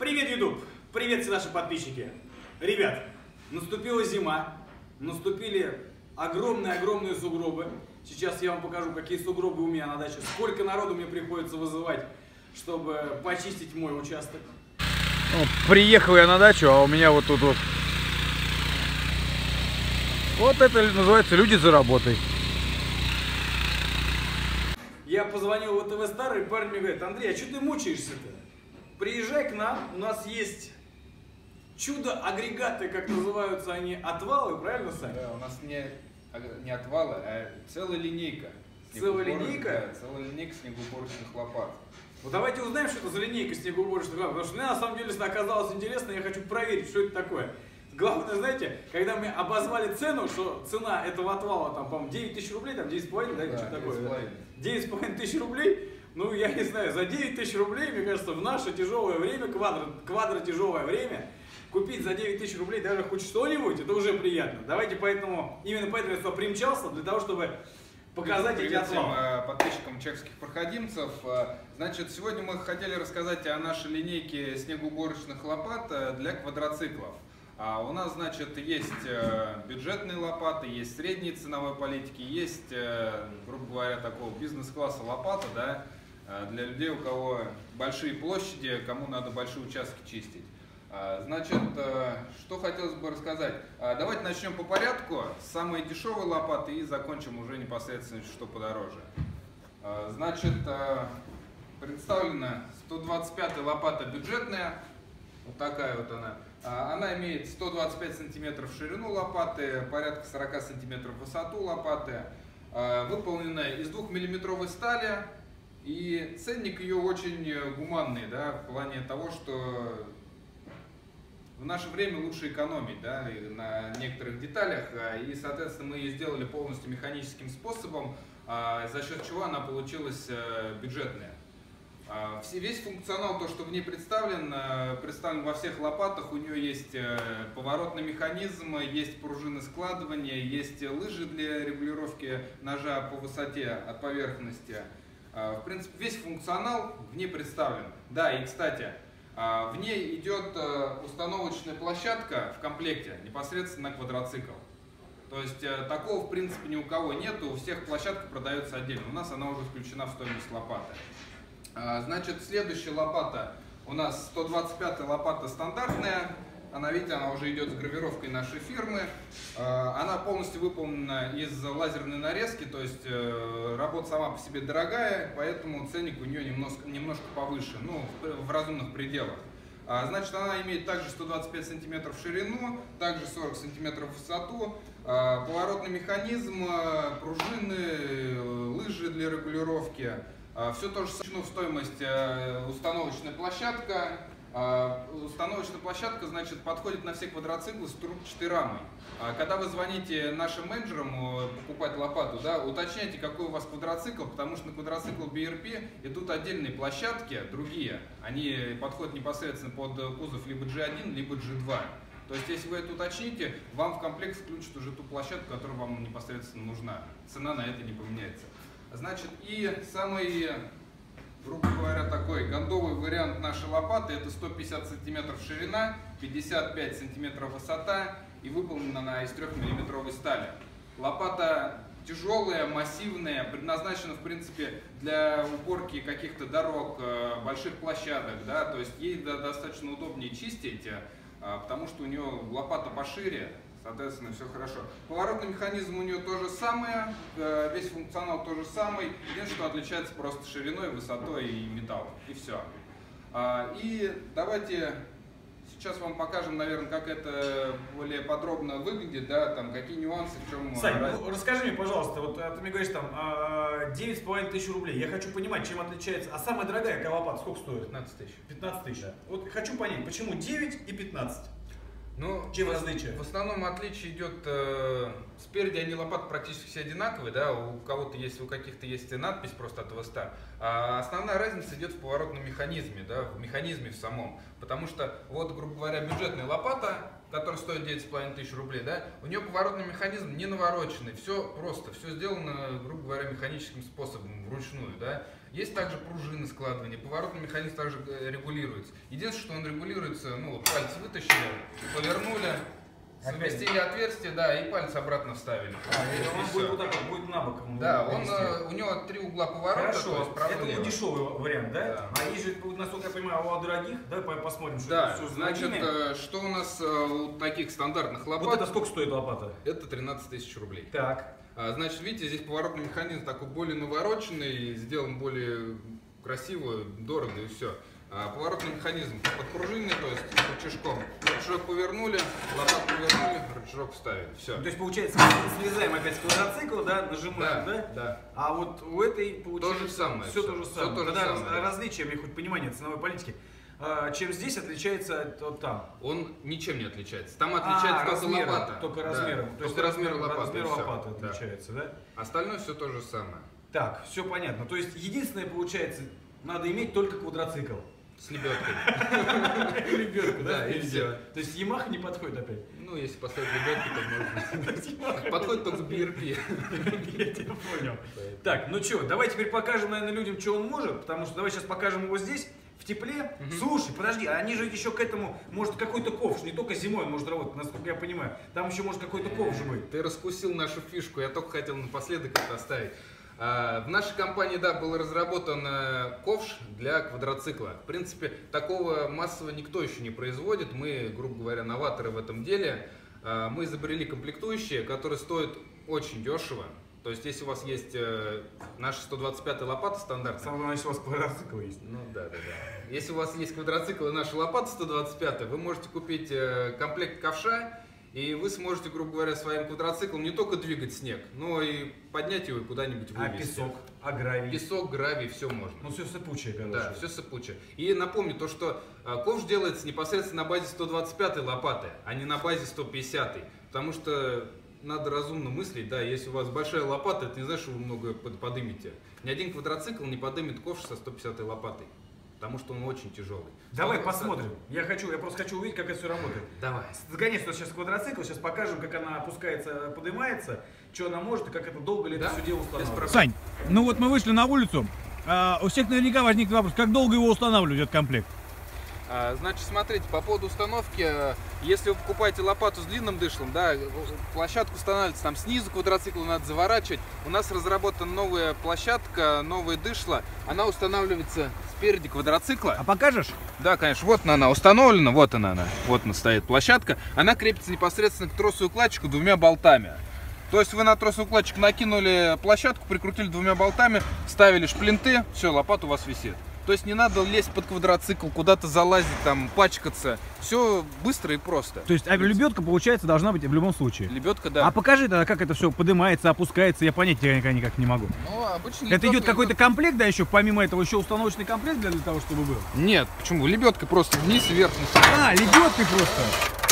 Привет, YouTube! Привет, все наши подписчики! Ребят, наступила зима, наступили огромные сугробы. Сейчас я вам покажу, какие сугробы у меня на даче, сколько народу мне приходится вызывать, чтобы почистить мой участок. Приехал я на дачу, а у меня вот тут вот. Вот это называется люди за работой. Я позвонил в ВТВ Старый, парень мне говорит: Андрей, а что ты мучаешься-то? Приезжай к нам, у нас есть чудо-агрегаты, как называются они, отвалы, правильно, Сань? Да, у нас не отвалы, а целая линейка. Целая линейка? Да, целая линейка снегоуборочных лопат. Вот давайте узнаем, что это за линейка снегоуборочных лопат, потому что мне на самом деле оказалось интересно, я хочу проверить, что это такое. Главное, знаете, когда мы обозвали цену, что цена этого отвала, там, по-моему, 9 тысяч рублей, там 9,5, да, что такое? 9,5 тысяч рублей, ну, я не знаю, за 9 тысяч рублей, мне кажется, в наше тяжелое время, квадротяжелое время, купить за 9 тысяч рублей даже хоть что-нибудь, это уже приятно. Давайте именно поэтому я сюда примчался, для того, чтобы показать эти отвалы. Всем подписчикам чешских проходимцев. Значит, сегодня мы хотели рассказать о нашей линейке снегоуборочных лопат для квадроциклов. У нас, значит, есть бюджетные лопаты, есть средние ценовой политики, есть, грубо говоря, такого бизнес-класса лопата, да, для людей, у кого большие площади, кому надо большие участки чистить. Значит, что хотелось бы рассказать. Давайте начнем по порядку с самой дешевой лопаты и закончим уже непосредственно, что подороже. Значит, представлена 125-я лопата бюджетная, вот такая вот она. Она имеет 125 сантиметров в ширину лопаты, порядка 40 сантиметров в высоту лопаты, выполнена из 2-миллиметровой стали, и ценник ее очень гуманный, да, в плане того, что в наше время лучше экономить, да, на некоторых деталях, и, соответственно, мы ее сделали полностью механическим способом, за счет чего она получилась бюджетная. Весь функционал, то, что в ней представлен во всех лопатах. У нее есть поворотный механизм, есть пружины складывания, есть лыжи для регулировки ножа по высоте от поверхности. В принципе, весь функционал в ней представлен. Да, и, кстати, в ней идет установочная площадка в комплекте непосредственно на квадроцикл. То есть такого, в принципе, ни у кого нету, у всех площадка продается отдельно. У нас она уже включена в стоимость лопаты. Значит, следующая лопата у нас 125-я лопата стандартная. Она, видите, она уже идет с гравировкой нашей фирмы. Она полностью выполнена из лазерной нарезки, то есть работа сама по себе дорогая, поэтому ценник у нее немножко повыше, ну, в разумных пределах. Значит, она имеет также 125 сантиметров в ширину, также 40 сантиметров в высоту, поворотный механизм, пружины, лыжи для регулировки. Все то же самое в стоимость установочная площадка. Установочная площадка, значит, подходит на все квадроциклы с трубчатой рамой. Когда вы звоните нашим менеджерам покупать лопату, да, уточняйте, какой у вас квадроцикл, потому что на квадроцикл BRP идут отдельные площадки, другие. Они подходят непосредственно под кузов либо G1, либо G2. То есть, если вы это уточните, вам в комплект включат уже ту площадку, которая вам непосредственно нужна. Цена на это не поменяется. Значит, и самый, грубо говоря, такой гондовый вариант нашей лопаты — это 150 сантиметров ширина, 55 сантиметров высота, и выполнена она из 3-миллиметровой стали. Лопата тяжелая, массивная, предназначена, в принципе, для уборки каких-то дорог, больших площадок, да, то есть ей достаточно удобнее чистить, потому что у нее лопата пошире. Соответственно, все хорошо. Поворотный механизм у нее то же самое, весь функционал то же самый. Единственное, что отличается просто шириной, высотой и металлом. И все. И давайте сейчас вам покажем, наверное, как это более подробно выглядит, да, там какие нюансы, в чем Сань, ну, расскажи мне, пожалуйста, вот ты мне говоришь там 9,5 тысяч рублей. Я хочу понимать, чем отличается. А самая дорогая лопата сколько стоит? 15 тысяч. 15 тысяч. Да. Вот хочу понять, почему 9 и 15? Ну, чем различие? В основном отличие идет, спереди они лопаты практически все одинаковые, да, у кого-то есть, у каких-то есть надпись просто от ВСТ. А основная разница идет в поворотном механизме, да, в механизме в самом. Потому что, вот, грубо говоря, бюджетная лопата, который стоит 9,5 тысяч рублей, да, у нее поворотный механизм не навороченный, все просто, все сделано, грубо говоря, механическим способом, вручную, да. Есть также пружины складывания, поворотный механизм также регулируется. Единственное, что он регулируется, ну, вот пальцы вытащили, повернули, совместили отверстие, да, и пальцы обратно вставили. Он будет вот так вот, будет на бок. Да, у него 3 угла поворота. Хорошо, это вот дешевый вариант, да? А есть же, насколько я понимаю, у дорогих, давай посмотрим, что да, это все значит, что у нас у таких стандартных лопат? Вот это сколько стоит лопата? Это 13 тысяч рублей. Так. Значит, видите, здесь поворотный механизм такой более навороченный, сделан более красиво, дорого и все. Поворотный механизм подпружиненный, то есть рычажком. Рычажок повернули, лопату повернули, рычажок вставили. Все. То есть получается, слезаем опять с квадроцикла, да, нажимаем, да? Да. А вот у этой получается то же самое. Все то же самое. Все Тогда самое. различие, мне хоть понимание ценовой политики. Чем здесь отличается от там? Он ничем не отличается. Там отличается только размером, лопата. Только размером. Да. То есть только размер лопаты. Размер лопаты отличается, да? Остальное все то же самое. Так, все понятно. То есть единственное, получается, надо иметь только квадроцикл. С лебедкой. Лебедку, да? Да, и все. То есть Yamaha не подходит опять? Ну, если поставить лебедки, то можно. Подходит только BRP. Я тебя понял. Так, ну что, давай теперь покажем, наверное, людям, что он может, потому что давай сейчас покажем его здесь, в тепле. Слушай, подожди, а они же еще к этому, может, какой-то ковш, не только зимой он может работать, насколько я понимаю. Там еще может какой-то ковш быть. Ты раскусил нашу фишку, я только хотел напоследок это оставить. В нашей компании, да, был разработан ковш для квадроцикла. В принципе, такого массово никто еще не производит. Мы, грубо говоря, новаторы в этом деле. Мы изобрели комплектующие, которые стоят очень дешево. То есть, если у вас есть наша 125-я лопата стандартная. Самое главное, если у вас квадроцикл есть. Ну да. Если у вас есть квадроцикл и наша лопата 125, вы можете купить комплект ковша. И вы сможете, грубо говоря, своим квадроциклом не только двигать снег, но и поднять его и куда-нибудь вывести. А песок, а гравий? Песок, гравий, все можно. Ну все сыпучее, короче. Да, все сыпучее. И напомню то, что ковш делается непосредственно на базе 125-й лопаты, а не на базе 150-й. Потому что надо разумно мыслить, да, если у вас большая лопата, это не значит, что вы много подымете. Ни один квадроцикл не подымет ковш со 150-й лопатой. Потому что он очень тяжелый. Давай посмотрим. Я просто хочу увидеть, как это все работает. Давай. Сгоняй сейчас квадроцикл, сейчас покажем, как она опускается, поднимается, что она может и как это долго ли это все дело устанавливается. Сань, ну вот мы вышли на улицу. У всех наверняка возникнет вопрос, как долго его устанавливать, этот комплект? Значит, смотрите, по поводу установки, если вы покупаете лопату с длинным дышлом, да, площадку устанавливается там снизу, квадроцикл надо заворачивать. У нас разработана новая площадка, новое дышло, она устанавливается спереди квадроцикла. А покажешь? Да, конечно, вот она установлена, вот она, вот она стоит площадка. Она крепится непосредственно к тросу-укладчику 2 болтами. То есть вы на трос-укладчик накинули площадку, прикрутили 2 болтами, ставили шплинты, все, лопата у вас висит. То есть не надо лезть под квадроцикл, куда-то залазить, там, пачкаться. Все быстро и просто. То есть лебедка, получается, должна быть в любом случае. Лебедка, да. А покажи тогда, как это все поднимается, опускается, я понять никак не могу. Ну, обычно Это идет какой-то комплект, да, еще помимо этого еще установочный комплект для того, чтобы был? Нет, почему? Лебедка просто вниз и вверх. Лебедкой просто.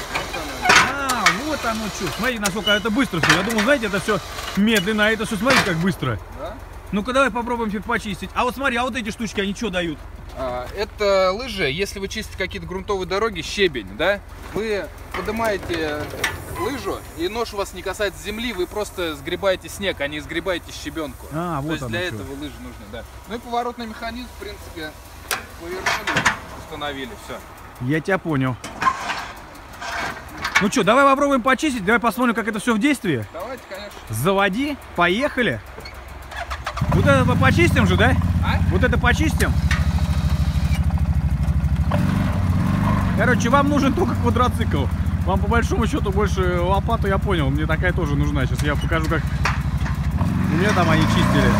Вот оно что. Смотрите, насколько это быстро все. Я думал, знаете, это все медленно, а это все, смотрите, как быстро. Да? Ну-ка, давай попробуем чуть почистить. А вот смотри, а вот эти штучки, они что дают? Это лыжи. Если вы чистите какие-то грунтовые дороги, щебень, да, вы поднимаете лыжу, и нож у вас не касается земли, вы просто сгребаете снег, а не сгребаете щебенку. Вот То есть оно для что. этого лыжи нужны, да. Ну и поворотный механизм, в принципе, повернули, установили, все. Я тебя понял. Ну что, давай попробуем почистить, давай посмотрим, как это все в действии. Давайте, конечно. Заводи, поехали. Вот это почистим же, да? Вот это почистим. Короче, вам нужен только квадроцикл. Вам по большому счету больше лопату, я понял. Мне такая тоже нужна. Сейчас я покажу, как у меня там они чистили.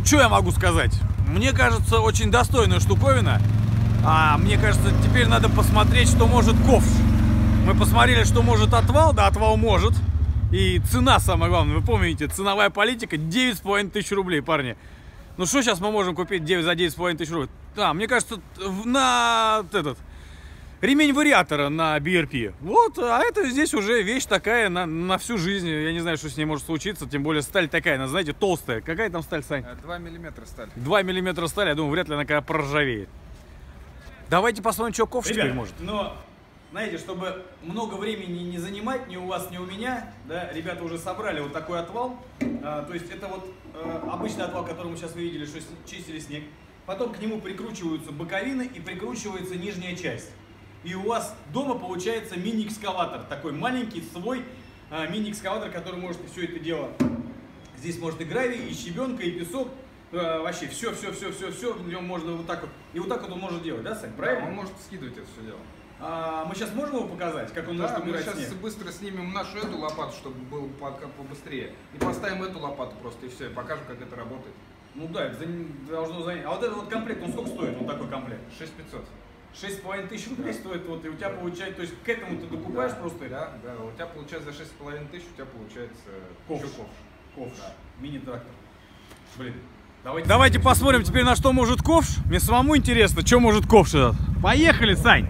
что я могу сказать? Мне кажется, очень достойная штуковина. А мне кажется, теперь надо посмотреть, что может ковш. Мы посмотрели, что может отвал, да, отвал может. И цена, самое главное, вы помните, ценовая политика 9500 рублей, парни. Ну что сейчас мы можем купить за 9500 рублей? Да, мне кажется, на этот ремень вариатора на BRP. Вот, а это здесь уже вещь такая на всю жизнь. Я не знаю, что с ней может случиться, тем более сталь такая, она, знаете, толстая. Какая там сталь, Сань? 2 миллиметра сталь. 2 миллиметра стали, я думаю, вряд ли она когда проржавеет. Давайте посмотрим, что ковш теперь может. Но, знаете, чтобы много времени не занимать ни у вас, ни у меня, да, ребята уже собрали вот такой отвал. То есть это вот обычный отвал, который мы сейчас видели, что чистили снег. Потом к нему прикручиваются боковины и прикручивается нижняя часть. И у вас дома получается мини-экскаватор. Такой маленький свой мини-экскаватор, который может все это дело. Здесь может и гравий, и щебенка, и песок. Вообще все в нем можно вот так вот. И вот так вот он может делать, да, Сань? Правильно? Да, он может скидывать это все дело. Мы сейчас можем его показать, как он Да, может мы убирать сейчас снег? быстро снимем нашу эту лопату, чтобы было побыстрее. И поставим эту лопату просто, и все, и покажем, как это работает. Ну да, это должно занять. А вот этот вот комплект, он сколько стоит? Вот такой комплект? 6500. 6500 рублей стоит, вот, и у тебя получается, то есть к этому ты докупаешь просто? Да, у тебя получается за 6500, у тебя получается ковш. еще ковш. Ковш, Да. Мини-трактор. Блин, Давайте посмотрим теперь, на что может ковш. Мне самому интересно, что может ковш этот. Поехали, Сань!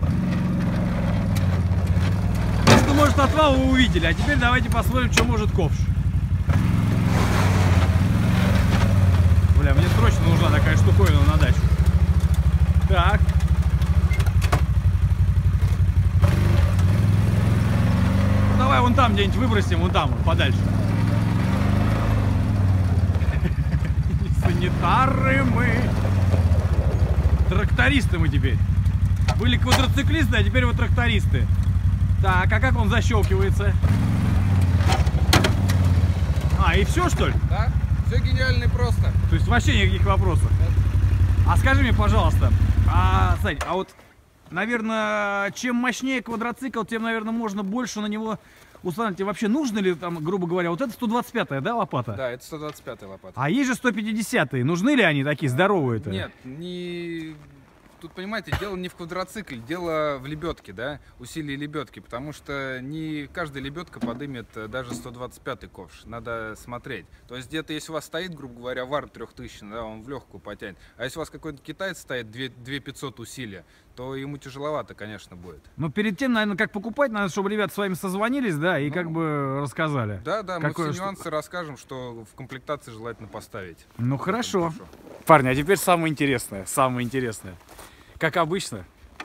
Что может отвал, вы увидели, а теперь давайте посмотрим, что может ковш. Бля, мне срочно нужна такая штуковина на дачу. Так. Давай вон там где-нибудь выбросим, вон там, подальше. Санитары мы. Трактористы мы теперь. Были квадроциклисты, а теперь вот трактористы. Так, а как он защелкивается? А, и все, что ли? Да, все гениально и просто. То есть вообще никаких вопросов. А скажи мне, пожалуйста, Сань, а вот, наверное, чем мощнее квадроцикл, тем, наверное, можно больше на него установить. Вообще нужно ли там, грубо говоря, вот это 125-я, да, лопата? Да, это 125-я лопата. А есть же 150-е. Нужны ли они такие здоровые-то? Нет, не... Тут, понимаете, дело не в квадроцикле, дело в лебедке, да, усилии лебедки, потому что не каждая лебедка подымет даже 125-й ковш, надо смотреть. То есть где-то, если у вас стоит, грубо говоря, вар 3000, да, он в легкую потянет, а если у вас какой-то китаец стоит 2500 усилия, то ему тяжеловато, конечно, будет. Но перед тем, наверное, как покупать, надо, чтобы ребята с вами созвонились, да, и как бы рассказали. Да, мы Какое все нюансы расскажем, что в комплектации желательно поставить. Ну хорошо. Парни, а теперь самое интересное, самое интересное. Как обычно,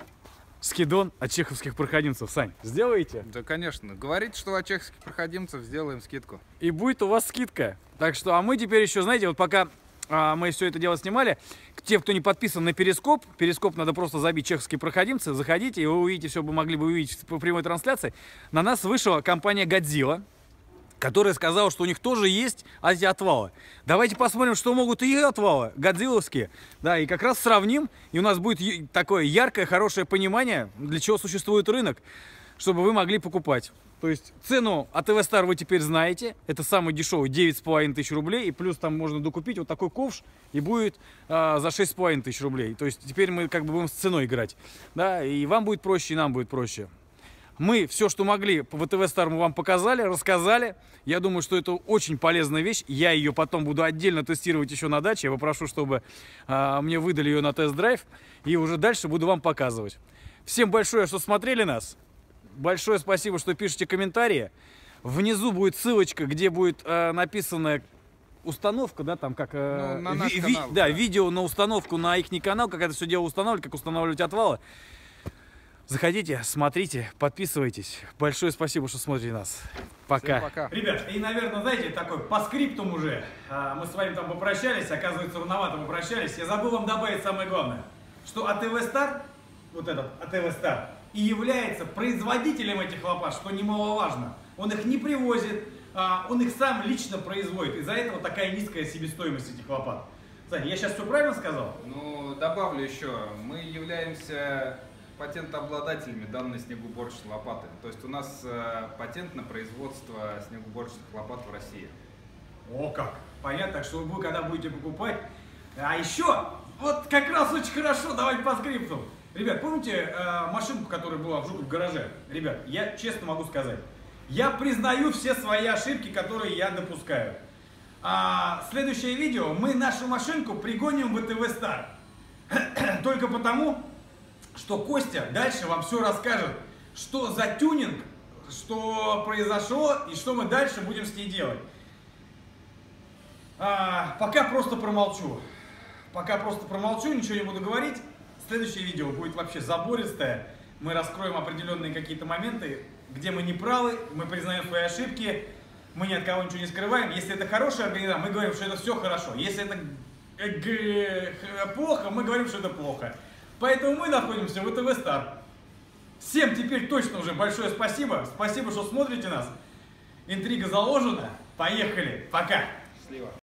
скидон от чеховских проходимцев. Сань, сделаете? Да, конечно. Говорите, что от чеховских проходимцев сделаем скидку. И будет у вас скидка. Так что, а мы теперь еще, знаете, вот пока мы все это дело снимали, те, кто не подписан на Перископ, надо просто забить чеховские проходимцы, заходите, и вы увидите все, вы могли бы увидеть по прямой трансляции. На нас вышла компания Godzilla, которая сказала, что у них тоже есть эти отвалы. Давайте посмотрим, что могут и отвалы, годзилловские. Да, и как раз сравним, и у нас будет такое яркое, хорошее понимание, для чего существует рынок, чтобы вы могли покупать. То есть цену АТВ Star вы теперь знаете. Это самый дешевый, 9500 рублей. И плюс там можно докупить вот такой ковш, и будет за 6500 рублей. То есть теперь мы как бы будем с ценой играть. Да, и вам будет проще, и нам будет проще. Мы все, что могли, по ВТВ Star мы вам показали, рассказали. Я думаю, что это очень полезная вещь. Я ее потом буду отдельно тестировать еще на даче. Я попрошу, чтобы мне выдали ее на тест-драйв. И уже дальше буду вам показывать. Всем большое, что смотрели нас. Большое спасибо, что пишете комментарии. Внизу будет ссылочка, где будет написана установка, да, там как на наш канал, да, видео на установку на их канал, как это все дело устанавливать, как устанавливать отвалы. Заходите, смотрите, подписывайтесь. Большое спасибо, что смотрите нас. Пока. Всем пока. Ребят, и, наверное, знаете, такой по скриптум уже. Мы с вами там попрощались, оказывается, рановато попрощались. Я забыл вам добавить самое главное, что АТВ Star, вот этот АТВ Star, и является производителем этих лопат, что немаловажно. Он их не привозит, он их сам лично производит. Из-за этого такая низкая себестоимость этих лопат. Саня, я сейчас все правильно сказал? Ну, добавлю еще, мы являемся патентообладателями данной снегоуборочной лопаты. То есть у нас патент на производство снегоуборочных лопат в России. О как! Понятно, так что вы, когда будете покупать, А еще, вот как раз очень хорошо, давайте по скрипту. Ребят, помните машинку, которая была в Жукове в гараже? Ребят, я честно могу сказать, я признаю все свои ошибки, которые я допускаю. Следующее видео, мы нашу машинку пригоним в ВТВ Стар. Только потому, что Костя дальше вам все расскажет, что за тюнинг, что произошло и что мы дальше будем с ней делать. Пока просто промолчу. Ничего не буду говорить. Следующее видео будет вообще забористое. Мы раскроем определенные какие-то моменты, где мы не правы, мы признаем свои ошибки, мы ни от кого ничего не скрываем. Если это хорошая организация, мы говорим, что это все хорошо. Если это плохо, мы говорим, что это плохо. Поэтому мы находимся в ВТВ Стар. Всем теперь точно уже большое спасибо. Спасибо, что смотрите нас. Интрига заложена. Поехали. Пока. Слева.